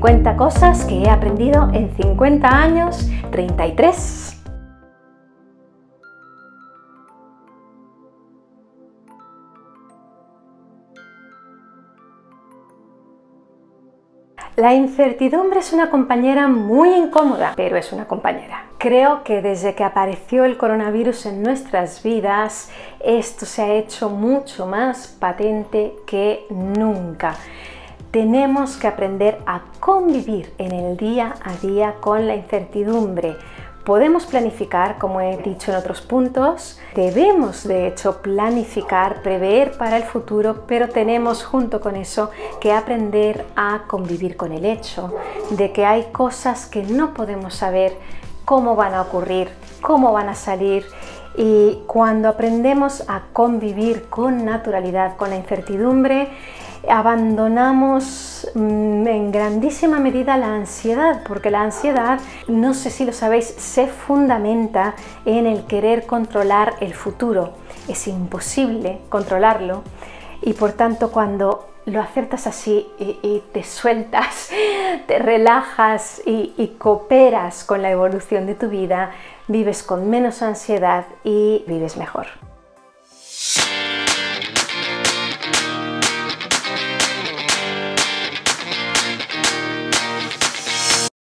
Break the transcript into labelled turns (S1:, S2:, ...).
S1: 50 cosas que he aprendido en 50 años, 33. La incertidumbre es una compañera muy incómoda, pero es una compañera. Creo que desde que apareció el coronavirus en nuestras vidas, esto se ha hecho mucho más patente que nunca. Tenemos que aprender a convivir en el día a día con la incertidumbre. Podemos planificar, como he dicho en otros puntos, debemos de hecho planificar, prever para el futuro, pero tenemos junto con eso que aprender a convivir con el hecho de que hay cosas que no podemos saber cómo van a ocurrir, cómo van a salir, y cuando aprendemos a convivir con naturalidad con la incertidumbre, abandonamos en grandísima medida la ansiedad, porque la ansiedad, no sé si lo sabéis, se fundamenta en el querer controlar el futuro. Es imposible controlarlo y por tanto cuando lo aceptas así y te sueltas, te relajas y cooperas con la evolución de tu vida, vives con menos ansiedad y vives mejor.